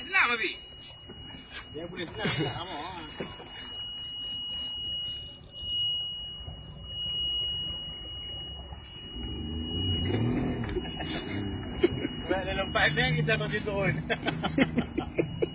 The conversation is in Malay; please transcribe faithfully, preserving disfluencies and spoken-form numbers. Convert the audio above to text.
senang, Babi. Dia boleh senang, tak sama. Kalau dia lompat ni, kita tak turun.